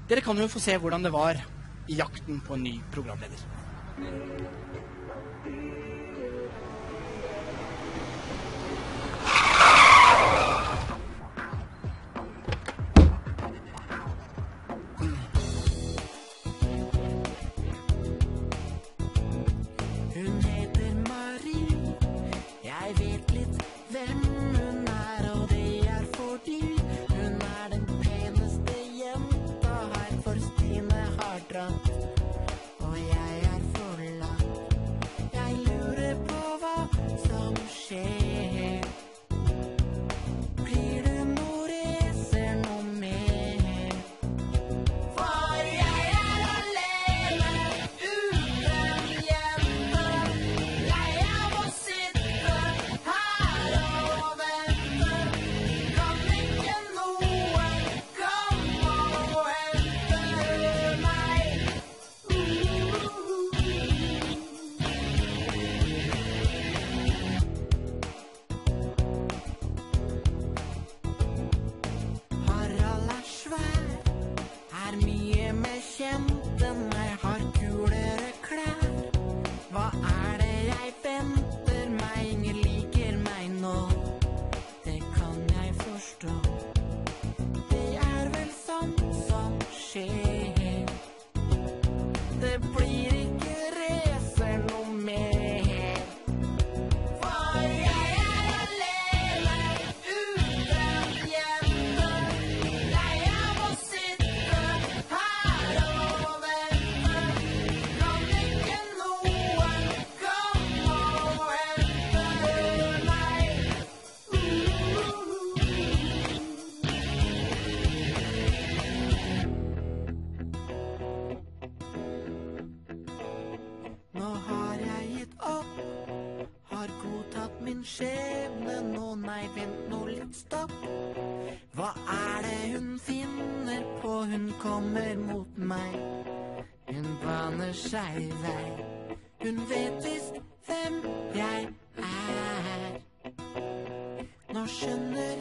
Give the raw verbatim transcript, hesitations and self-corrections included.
Dere kan jo få se hvordan det var i jakten på en ny programleder. Hun heter Marie, jeg vet litt hvem hun er, og det er fordi hun er den peneste jenta her, for Stine har dratt, og jeg er forlatt. Jeg lurer på hva som skjer. Blir du noe racer noe mer? For jeg er alene, uten jente, lei av å sitte her og vente. Kan ikke noen komme og hente meg? Harald er svær, er mye mer kjent enn meg, har kulere klær. Hva er det jeg venter meg? Ingen liker meg nå, det kan jeg forstå. Det er vel sånt som skjer. Det blir ikke racer noe mer. For jeg er alene, uten jente, lei av å sitte her og vente. Kan ikke noen komme og hente meg? Nå har jeg gitt opp, har godtatt min skjebne nå. Nei, vent nå litt, stopp. Hva er det hun finner på? Hun kommer mot meg. Hun baner seg vei. Hun vet visst hvem jeg er. Nå skjønner